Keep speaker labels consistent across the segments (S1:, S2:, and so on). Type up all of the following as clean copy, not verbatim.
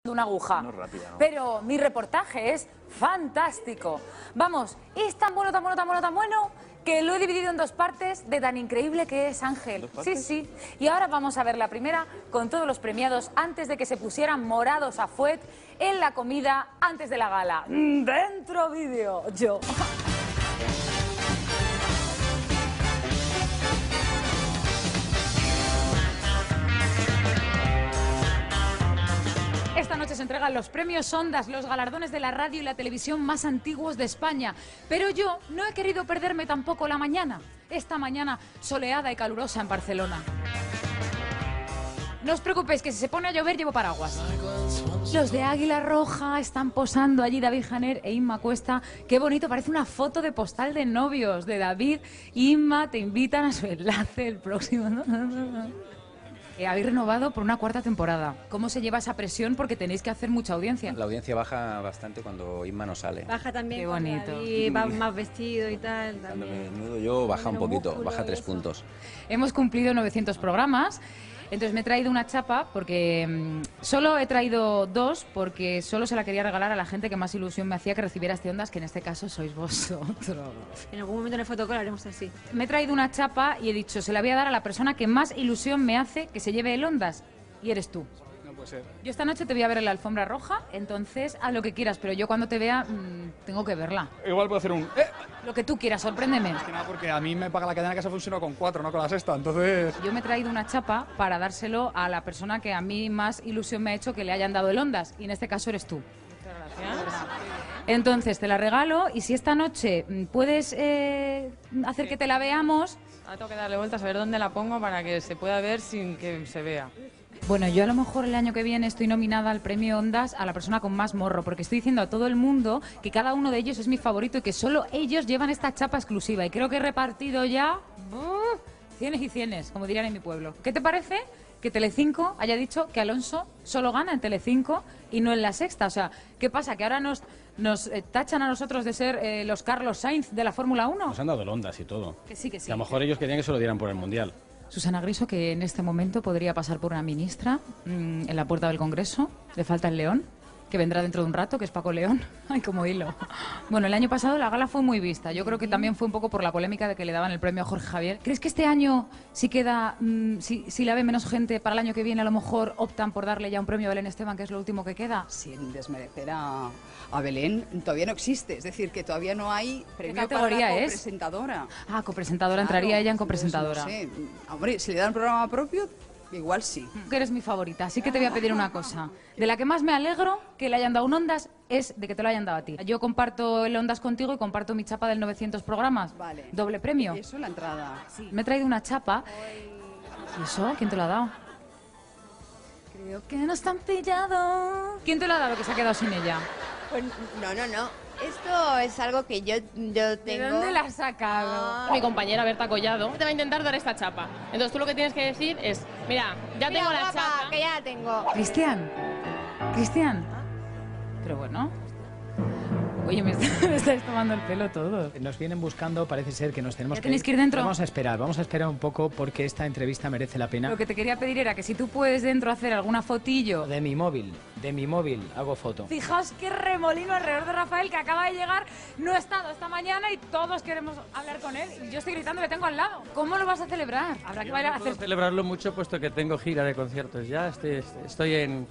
S1: una aguja.
S2: No es rápida, ¿no?
S1: Pero mi reportaje es fantástico. Vamos, es tan bueno, tan bueno, tan bueno, tan bueno, que lo he dividido en dos partes de tan increíble que es, Ángel.
S2: ¿Dos partes?
S1: Sí, sí. Y ahora vamos a ver la primera con todos los premiados antes de que se pusieran morados a fuet en la comida antes de la gala. Dentro vídeo, yo. Esta noche se entregan los premios Ondas, los galardones de la radio y la televisión más antiguos de España. Pero yo no he querido perderme tampoco la mañana. Esta mañana soleada y calurosa en Barcelona. No os preocupéis, que si se pone a llover llevo paraguas. Los de Águila Roja están posando allí, David Janer e Inma Cuesta. Qué bonito, parece una foto de postal de novios de David. Inma, te invitan a su enlace el próximo. Habéis renovado por una cuarta temporada. ¿Cómo se lleva esa presión? Porque tenéis que hacer mucha audiencia.
S3: La audiencia baja bastante cuando Inma no sale.
S4: Baja también.
S1: Qué bonito.
S4: Y va más vestido y tal.
S3: Cuando me
S4: También.
S3: desnudo yo baja un
S4: Menos
S3: poquito,
S4: músculo
S3: baja
S4: y
S3: 3
S4: eso.
S3: puntos.
S1: Hemos cumplido 900 programas. Entonces me he traído una chapa porque solo he traído dos porque solo se la quería regalar a la gente que más ilusión me hacía que recibiera este Ondas, que en este caso sois vosotros.
S4: En algún momento en el fotocall haremos así.
S1: Me he traído una chapa y he dicho, se la voy a dar a la persona que más ilusión me hace que se lleve el Ondas, y eres tú.
S2: No puede ser.
S1: Yo esta noche te voy a ver en la alfombra roja, entonces haz lo que quieras, pero yo cuando te vea tengo que verla.
S2: Igual puedo hacer un...
S1: Lo que tú quieras, sorpréndeme.
S2: Que nada, porque a mí me paga la cadena que se funcionó con 4, no con la sexta, entonces...
S1: Yo me he traído una chapa para dárselo a la persona que a mí más ilusión me ha hecho que le hayan dado el Ondas, y en este caso eres tú. Entonces te la regalo, y si esta noche puedes hacer que te la veamos...
S5: Ahora tengo que darle vueltas a ver dónde la pongo para que se pueda ver sin que se vea.
S1: Bueno, yo a lo mejor el año que viene estoy nominada al premio Ondas a la persona con más morro, porque estoy diciendo a todo el mundo que cada uno de ellos es mi favorito y que solo ellos llevan esta chapa exclusiva. Y creo que he repartido ya cienes y cienes, como dirían en mi pueblo. ¿Qué te parece que Telecinco haya dicho que Alonso solo gana en Telecinco y no en La Sexta? O sea, ¿qué pasa? ¿Que ahora nos tachan a nosotros de ser los Carlos Sainz de la Fórmula 1?
S6: Nos han dado el Ondas y todo.
S1: Que sí, que sí.
S6: Y a lo mejor ellos querían que se lo dieran por el Mundial.
S1: Susana Griso, que en este momento podría pasar por una ministra en la puerta del Congreso. Le falta el León, que vendrá dentro de un rato, que es Paco León. Ay, como hilo. Bueno, el año pasado la gala fue muy vista. Yo creo que también fue un poco por la polémica de que le daban el premio a Jorge Javier. ¿Crees que este año, si queda, si la ve menos gente, para el año que viene a lo mejor optan por darle ya un premio a Belén Esteban, que es lo último que queda?
S7: Sin desmerecer a Belén, todavía no existe. Es decir, que todavía no hay premio
S1: categoría
S7: para la
S1: es?
S7: copresentadora.
S1: Ah, copresentadora,
S7: Claro,
S1: entraría ella en
S7: entonces,
S1: copresentadora.
S7: No sé. Hombre, si le dan programa propio, igual sí.
S1: Que eres mi favorita, así que te voy a pedir una cosa. De la que más me alegro que le hayan dado un Ondas es de que te lo hayan dado a ti. Yo comparto el Ondas contigo y comparto mi chapa del 900 programas.
S7: Vale.
S1: Doble premio.
S7: Y eso la entrada.
S1: Sí. Me he traído una chapa. ¿Y eso? ¿Quién te lo ha dado? Creo que nos han pillado. ¿Quién te lo ha dado que se ha quedado sin ella?
S8: Pues no. Esto es algo que yo
S1: ¿De
S8: tengo.
S1: dónde la has sacado?
S5: Mi compañera Berta Collado te va a intentar dar esta chapa. Entonces tú lo que tienes que decir es, mira, ya
S8: Mira,
S5: tengo la
S8: guapa,
S5: chapa.
S8: que ya la tengo.
S1: Cristian. Pero bueno. Oye, me estáis tomando el pelo todos.
S9: Nos vienen buscando, parece ser que nos tenemos
S1: ¿Ya tenéis que ir dentro?
S9: Vamos a esperar un poco porque esta entrevista merece la pena.
S1: Lo que te quería pedir era que si tú puedes dentro hacer alguna fotillo.
S9: De mi móvil hago foto.
S1: Fijaos qué remolino alrededor de Rafael, que acaba de llegar, no ha estado esta mañana y todos queremos hablar con él. Y yo estoy gritando, le tengo al lado. ¿Cómo lo vas a celebrar? Habrá que bailar,
S10: No puedo
S1: hacer...
S10: celebrarlo mucho puesto que tengo gira de conciertos ya. Estoy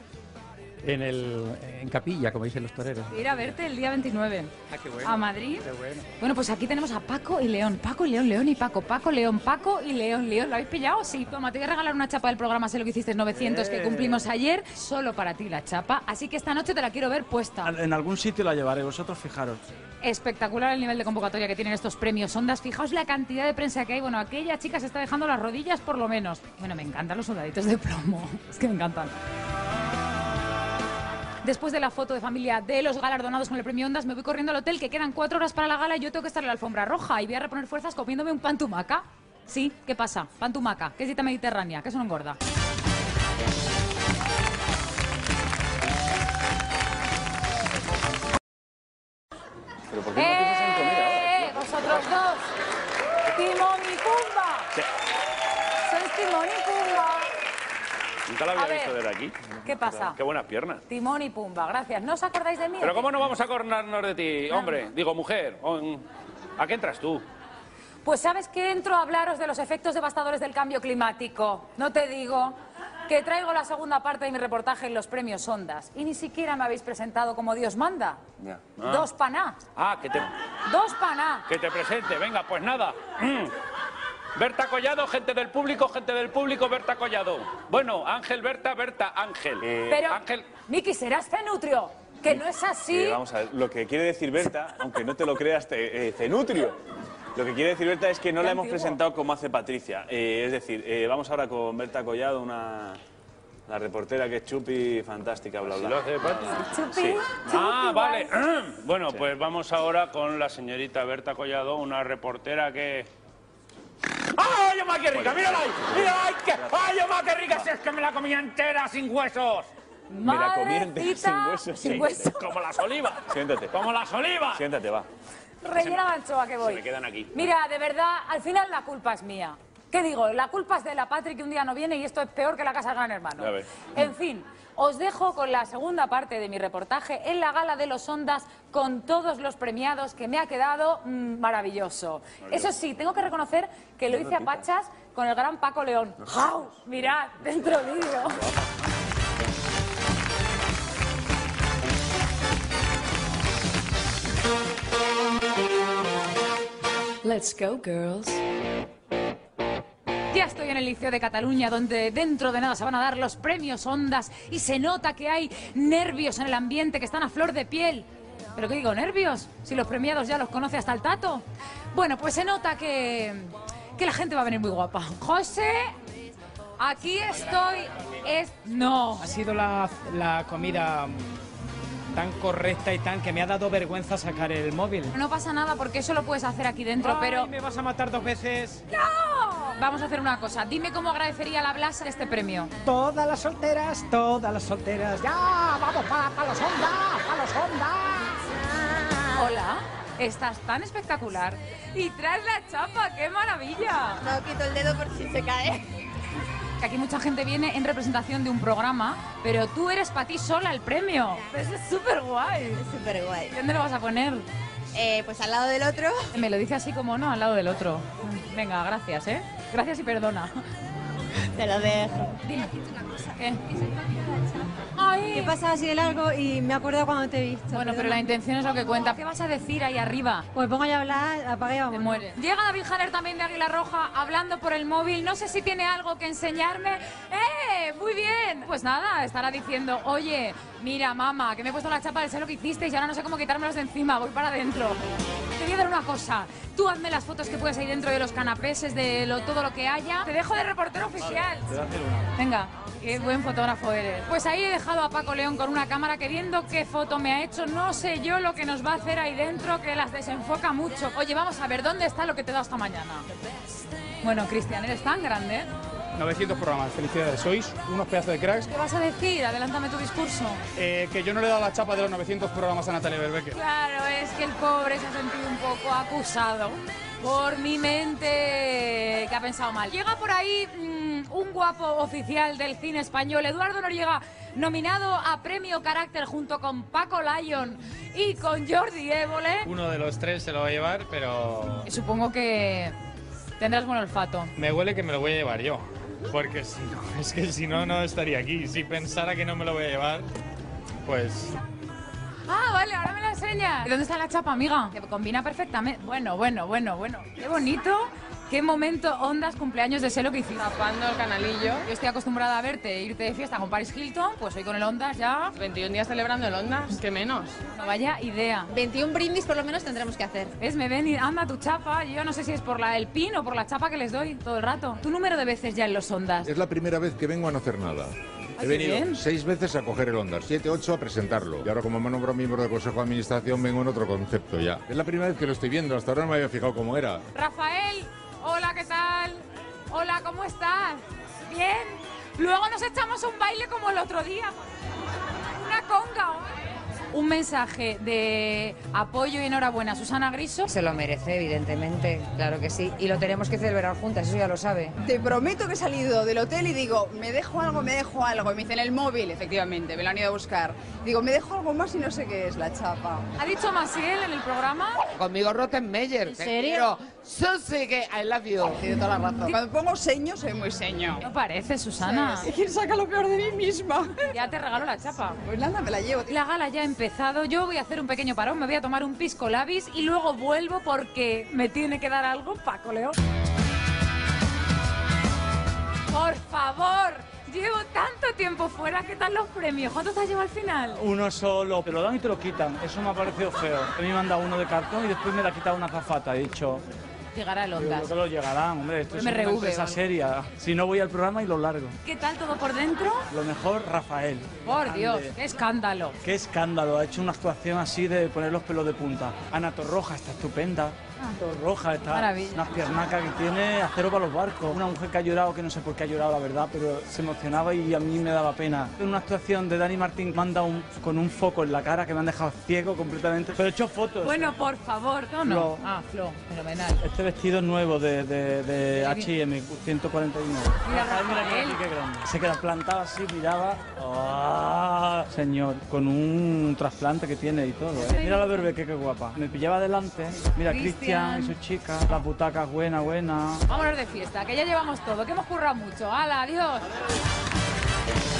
S10: en Capilla, como dicen los toreros.
S1: ir a verte el día 29.
S10: Ah, qué bueno.
S1: A Madrid.
S10: Qué bueno.
S1: Bueno, pues aquí tenemos a Paco y León. Paco y León, León y Paco. Paco, León, Paco y León. León, ¿lo habéis pillado? Sí. Toma, te voy a regalar una chapa del programa Sé lo que hiciste 900 que cumplimos ayer. Solo para ti la chapa. Así que esta noche te la quiero ver puesta.
S2: En algún sitio la llevaré, vosotros fijaros.
S1: Espectacular el nivel de convocatoria que tienen estos premios Ondas. Fijaos la cantidad de prensa que hay. Bueno, aquella chica se está dejando las rodillas por lo menos. Bueno, me encantan los soldaditos de plomo. Es que me encantan. Después de la foto de familia de los galardonados con el premio Ondas, me voy corriendo al hotel, que quedan 4 horas para la gala y yo tengo que estar en la alfombra roja y voy a reponer fuerzas comiéndome un pan tumaca. Sí, ¿qué pasa? Pan tumaca, que es dieta mediterránea, que eso no engorda.
S2: ¿Pero por qué no piensas en comer ahora?
S1: ¡Vosotros dos! ¡Timón y Pumba!
S2: Sí.
S1: ¡Sois Timón y Pumba!
S11: Nunca la
S1: A
S11: había
S1: ver,
S11: visto desde aquí.
S1: ¿qué pasa?
S11: Qué buenas piernas.
S1: Timón y Pumba, gracias. ¿No os acordáis de mí?
S11: Pero ¿cómo no vamos a acordarnos de ti, hombre? Digo, mujer. ¿A qué entras tú?
S1: Pues sabes que entro a hablaros de los efectos devastadores del cambio climático. No te digo que traigo la segunda parte de mi reportaje en los premios Ondas. Y ni siquiera me habéis presentado como Dios manda.
S11: Ya.
S1: Dos paná. Dos paná.
S11: Que te presente. Venga, pues nada. Berta Collado, gente del público, Berta Collado. Bueno, Ángel, Berta, Ángel.
S1: Pero,
S11: Ángel.
S1: Miki, serás Cenutrio, que no es así.
S12: Vamos a ver, lo que quiere decir Berta, aunque no te lo creas, Cenutrio. Lo que quiere decir Berta es que no la hemos presentado como hace Patricia. Es decir, vamos ahora con Berta Collado, la reportera que es chupi, fantástica, bla, bla.
S11: ¿Sí lo hace Patricia?
S1: Chupi,
S12: Sí.
S11: Ah, vale. Bueno, pues vamos ahora con la señorita Berta Collado, una reportera que... ¡Ay, más que rica! ¡Mírala ahí! ¡Mira, ay, qué! ¡Ay, más que rica! Si es que me la comía entera, sin huesos.
S12: Me la comí entera sin huesos.
S1: Sin huesos.
S11: Como las olivas.
S12: Siéntate.
S11: Como las olivas.
S12: Siéntate, va.
S1: Rellena de anchoa que voy.
S11: Se me quedan aquí.
S1: Mira, de verdad, al final la culpa es mía. ¿Qué digo? La culpa es de la Patri que un día no viene y esto es peor que la casa del Gran Hermano.
S11: Ya ves.
S1: En fin, os dejo con la segunda parte de mi reportaje en la gala de los Ondas con todos los premiados, que me ha quedado maravilloso. Eso sí, tengo que reconocer que lo hice a pachas con el gran Paco León. ¡Jau! Mirad, dentro vídeo.
S13: Let's go, girls.
S1: Ya estoy en el Liceo de Cataluña, donde dentro de nada se van a dar los premios Ondas y se nota que hay nervios en el ambiente, que están a flor de piel. ¿Pero qué digo, nervios? Si los premiados ya los conoce hasta el tato. Bueno, pues se nota que la gente va a venir muy guapa. José, aquí estoy. No.
S9: Ha sido la comida tan correcta y tan que me ha dado vergüenza sacar el móvil.
S1: No pasa nada porque eso lo puedes hacer aquí dentro, pero...
S9: ¿Me vas a matar 2 veces?
S1: ¡No! Vamos a hacer una cosa. Dime cómo agradecería la Blasa este premio.
S9: Todas las solteras, ¡ya! ¡Vamos para los Ondas! ¡Para los Ondas!
S1: Hola, estás tan espectacular. Y traes la chapa, ¡qué maravilla!
S8: No quito el dedo por si se cae.
S1: Que aquí mucha gente viene en representación de un programa, pero tú eres para ti sola el premio. Eso es súper guay.
S8: Es súper guay.
S1: ¿Dónde lo vas a poner?
S8: Pues al lado del otro.
S1: Me lo dice así como no, al lado del otro. Venga, gracias, ¿eh? Gracias y perdona.
S8: Te lo dejo.
S1: Dime. ¿Qué? Ay.
S4: ¿Qué pasa así de largo? Y me acuerdo cuando te he visto.
S1: Bueno, pero la intención es lo que cuenta. ¿Qué vas a decir ahí arriba?
S4: Pues pongo ya a hablar, apaga y
S1: Te
S4: vamos.
S1: mueres. Llega David Janer también de Águila Roja hablando por el móvil. No sé si tiene algo que enseñarme. Muy bien. Pues nada, estará diciendo, oye, mira, mamá, que me he puesto la chapa del sé lo que hicisteis y ahora no sé cómo quitármelos de encima. Voy para adentro. Te voy a dar una cosa. Tú hazme las fotos que puedes ahí dentro de los canapeses, de todo lo que haya. Te dejo de reportero oficial.
S12: Te voy a hacer una.
S1: Venga, qué buen fotógrafo eres. Pues ahí he dejado a Paco León con una cámara que viendo qué foto me ha hecho, no sé yo lo que nos va a hacer ahí dentro, que las desenfoca mucho. Oye, vamos a ver, ¿dónde está lo que te he dado esta mañana? Bueno, Cristian, eres tan grande.
S2: 900 programas, felicidades, sois unos pedazos de cracks.
S1: ¿Qué vas a decir? Adelántame tu discurso.
S2: Que yo no le he dado la chapa de los 900 programas a Natalia Berbeque.
S1: Claro, es que el pobre se ha sentido un poco acusado por mi mente, que ha pensado mal. Llega por ahí un guapo oficial del cine español, Eduardo Noriega, nominado a Premio Carácter junto con Paco Lyon y con Jordi Évole.
S6: Uno de los 3 se lo va a llevar, pero
S1: Supongo que tendrás buen olfato.
S6: me huele que me lo voy a llevar yo. Porque si no, es que si no, no estaría aquí. Si pensara que no me lo voy a llevar, pues...
S1: Ah, vale, ahora me la enseñas. ¿Dónde está la chapa, amiga? Que combina perfectamente. Bueno. Qué bonito. Qué momento, Ondas, cumpleaños de sé lo que hiciste.
S5: Tapando el canalillo.
S1: Yo estoy acostumbrada a verte irte de fiesta con Paris Hilton, pues hoy con el Ondas ya.
S5: 21 días celebrando el Ondas, ¿qué menos?
S1: No vaya idea.
S8: 21 brindis por lo menos tendremos que hacer.
S1: ¿Ves? Me ven y anda tu chapa. Yo no sé si es por el pin o por la chapa que les doy todo el rato. ¿Tu número de veces ya en los Ondas?
S14: Es la primera vez que vengo a no hacer nada. He venido
S1: bien.
S14: 6 veces a coger el Ondas, 7, 8 a presentarlo. Y ahora como me nombro miembro del Consejo de Administración vengo en otro concepto ya. Es la primera vez que lo estoy viendo, hasta ahora no me había fijado cómo era.
S1: Rafael, hola, ¿qué tal? Hola, ¿cómo estás? Bien. Luego nos echamos un baile como el otro día. Una conga. un mensaje de apoyo y enhorabuena a Susana Griso.
S15: Se lo merece, evidentemente, claro que sí. Y lo tenemos que celebrar juntas, eso ya lo sabe.
S7: Te prometo que he salido del hotel y digo, me dejo algo. Y me dicen el móvil, efectivamente, me lo han ido a buscar. Digo, me dejo algo más y no sé qué es la chapa.
S1: ¿Ha dicho Maciel en el programa?
S16: Conmigo Rottenmeier.
S1: ¿En serio?
S16: Susi, que I love you.
S7: Tiene toda la razón. Cuando pongo seño, soy muy seño.
S1: No parece, Susana.
S7: Sí. ¿Quién saca lo peor de mí misma?
S1: Ya te regalo la chapa.
S7: Pues nada, me la llevo.
S1: La gala ya ha empezado, yo voy a hacer un pequeño parón, me voy a tomar un pisco labis y luego vuelvo porque me tiene que dar algo Paco León. Por favor, llevo tanto tiempo fuera, ¿qué tal los premios? ¿Cuántos te has llevado al final?
S17: Uno solo, te lo dan y te lo quitan, eso me ha parecido feo. A mí me han dado uno de cartón y después me la ha quitado una azafata, he dicho...
S1: Llegará el
S17: Yo
S1: Ondas.
S17: creo que lo llegarán, hombre, esto es una
S1: MRV,
S17: empresa
S1: vale.
S17: seria. Si no voy al programa y lo largo.
S1: ¿Qué tal todo por dentro?
S17: Lo mejor, Rafael.
S1: Por Dios,
S17: Grande.
S1: qué escándalo.
S17: Qué escándalo, ha hecho una actuación así de poner los pelos de punta. Ana Torroja está estupenda. Torroja está
S1: Maravilla.
S17: unas piernacas que tiene acero para los barcos. Una mujer que ha llorado, que no sé por qué ha llorado, la verdad, pero se emocionaba y a mí me daba pena. En una actuación de Dani Martín me han dado con un foco en la cara que me han dejado ciego completamente. Pero he hecho fotos.
S1: Bueno, por favor, ¿no?
S17: Flo.
S1: Ah, Flo, fenomenal.
S17: Este vestido es nuevo de H&M, 141.
S1: Mira,
S17: Mira
S1: Rafael.
S17: qué grande. Se queda plantado así, miraba. ¡Ah! Señor, con un trasplante que tiene y todo. Mira la Berbeque, qué guapa. Me pillaba adelante. Mira, Cristian y su chica. Las butacas, buena.
S1: Vámonos de fiesta, que ya llevamos todo, que hemos currado mucho. ¡Hala, adiós!